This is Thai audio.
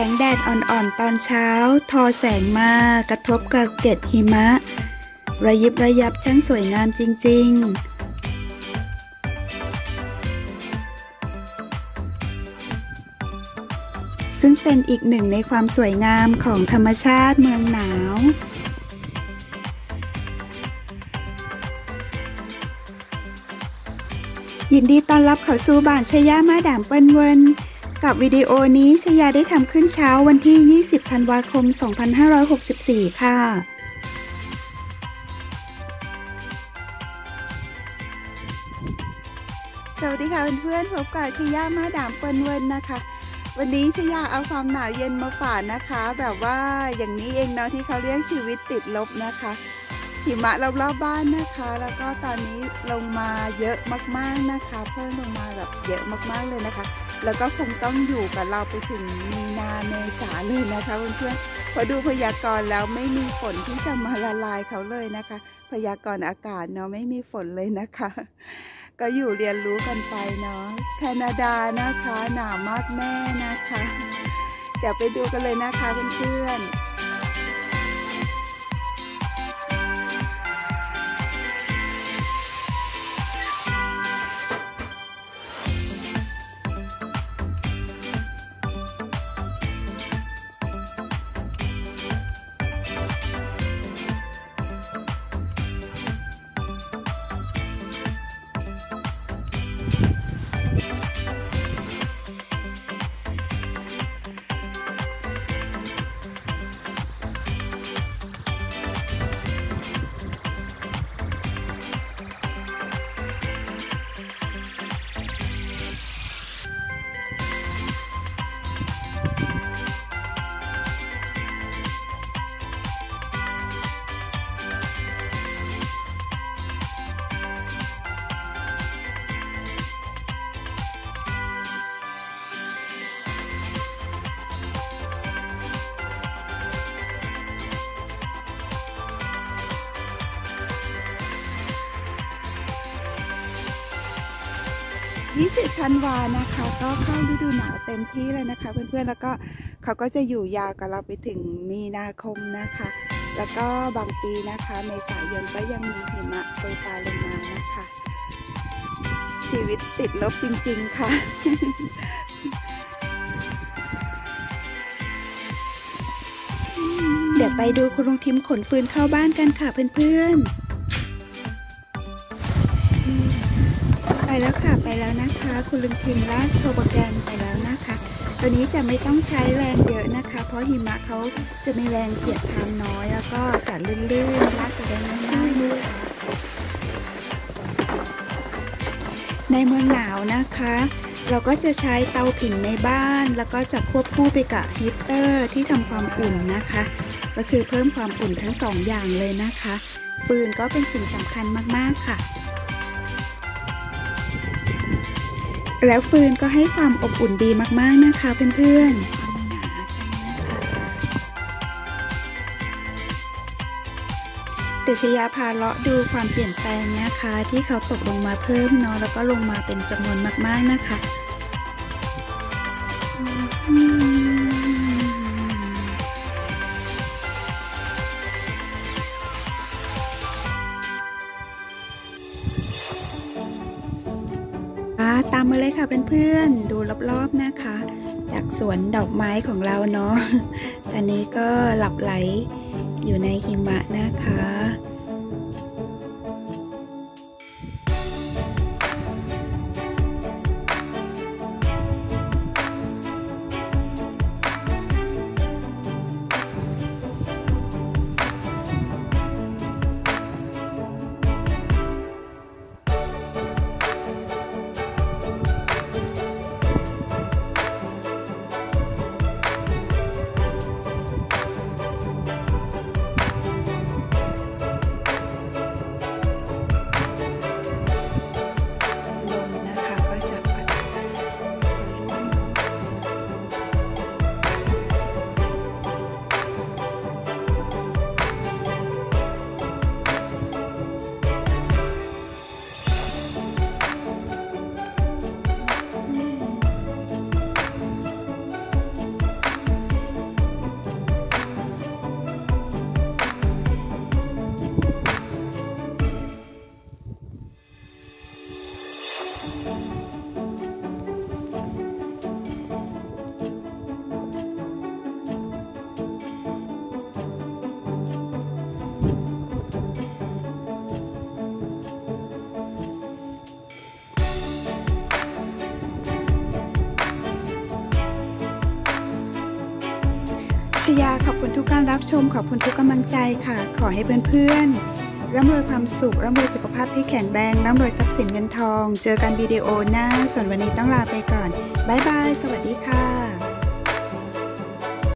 งแดดอ่อนๆตอนเช้าทอแสงมากระทบกับเกล็ดหิมะระยิบระยับช่างสวยงามจริงๆซึ่งเป็นอีกหนึ่งในความสวยงามของธรรมชาติเมืองหนาวยินดีต้อนรับเข้าสู่บ้านชยามาดามเปิ้นเวินกับวิดีโอนี้ชยาได้ทำขึ้นเช้าวันที่ 20 ธันวาคม 2564 ค่ะสวัสดีค่ะเพื่อนๆพบกับชยามาดามเปิ้นเวินนะคะวันนี้ชยาเอาความหนาวเย็นมาฝากนะคะแบบว่าอย่างนี้เองเนาะที่เขาเรียกชีวิตติดลบนะคะหิมะรอบๆบ้านนะคะแล้วก็ตอนนี้ลงมาเยอะมากๆนะคะเพิ่มลงมาแบบเยอะมากๆเลยนะคะแล้วก็คงต้องอยู่กับเราไปถึงมีนาเมษาเลยนะคะเพื่อนๆพอดูพยากรณ์แล้วไม่มีฝนที่จะมาละลายเขาเลยนะคะพยากรณ์อากาศเนาะไม่มีฝนเลยนะคะก็อยู่เรียนรู้กันไปเนาะแคนาดานะคะหนาวมากแน่นะคะเดี๋ยวไปดูกันเลยนะคะเพื่อนๆ20 ธันวานะคะก็เข้าฤดูหนาวเต็มที่เลยนะคะเพื่อนๆแล้วก็เขาก็จะอยู่ยาวกับเราไปถึงมีนาคมนะคะแล้วก็บางปีนะคะเมษายนก็ยังมีหิมะโปรยปลายลงมานะคะชีวิตติดลบจริงๆค่ะ เดี๋ยวไปดูคุณลุงทิมขนฟืนเข้าบ้านกันค่ะเพื่อนๆไปแล้วค่ะไปแล้วนะคะคุณลุงทิมลากโทรโปรแกรมไปแล้วนะคะตัวนี้จะไม่ต้องใช้แรงเยอะนะคะเพราะหิมะเขาจะมีแรงเสียดทานน้อยแล้วก็จะลื่นๆลากจะได้ง่ายๆด้วยในเมืองหนาวนะคะเราก็จะใช้เตาผิงในบ้านแล้วก็จะควบคู่ไปกับฮีตเตอร์ที่ทำความอุ่นนะคะก็คือเพิ่มความอุ่นทั้งสองอย่างเลยนะคะฟืนก็เป็นสิ่งสำคัญมากๆค่ะแล้วฟืนก็ให้ความอบอุ่นดีมากๆนะคะเพื่อนๆเดี๋ยวชยาพาเลาะดูความเปลี่ยนแปลงนะคะที่เขาตกลงมาเพิ่มเนาะแล้วก็ลงมาเป็นจำนวนมากๆนะคะตามมาเลยค่ะเพื่อนๆดูรอบๆนะคะจากสวนดอกไม้ของเราเนาะอันนี้ก็หลับไหลอยู่ในหิมะนะคะชยาขอบคุณทุกการรับชมขอบคุณทุกกำลังใจค่ะขอให้เพื่อนๆร่ำรวยความสุขร่ำรวยสุขภาพที่แข็งแรงร่ำรวยทรัพย์สินเงินทองเจอกันวิดีโอหน้าส่วนวันนี้ต้องลาไปก่อนบ๊ายบายสวัสดีค่ะ